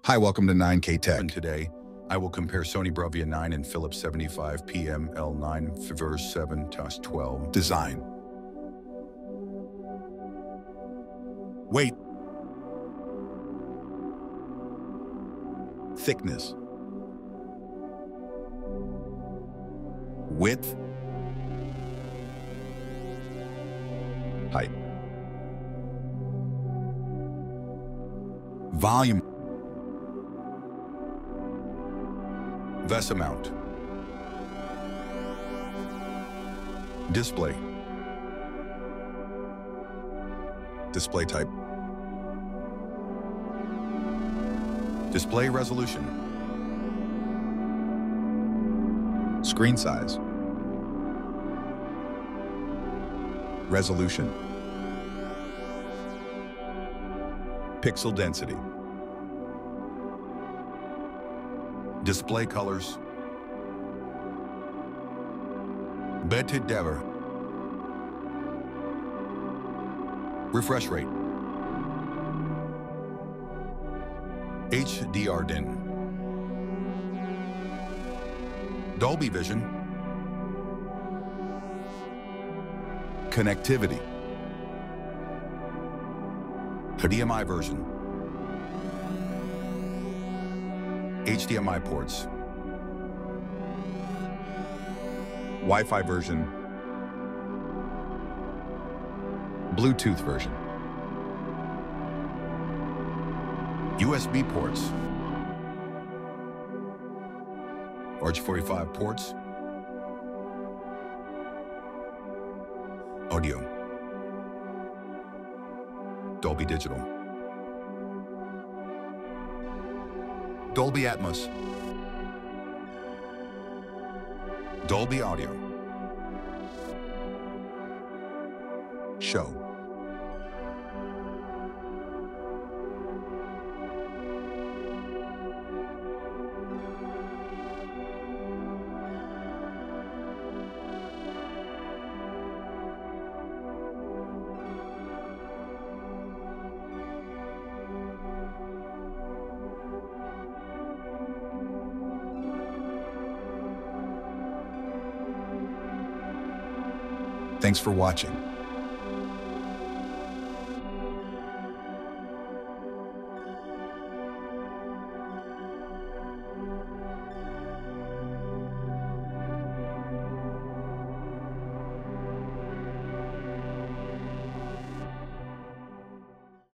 Hi, welcome to 9K Tech. And today, I will compare Sony Bravia 9 and Philips 75PML9507 Design. Weight. Thickness. Width. Height. Volume. VESA mount. Display. Display type. Display resolution. Screen size. Resolution. Pixel density. Display colors. Better ever. Refresh rate. HDR din. Dolby Vision. Connectivity. HDMI version. HDMI ports. Wi-Fi version. Bluetooth version. USB ports. RH45 ports. Audio. Dolby Digital. Dolby Atmos. Dolby Audio. Show. Thanks for watching.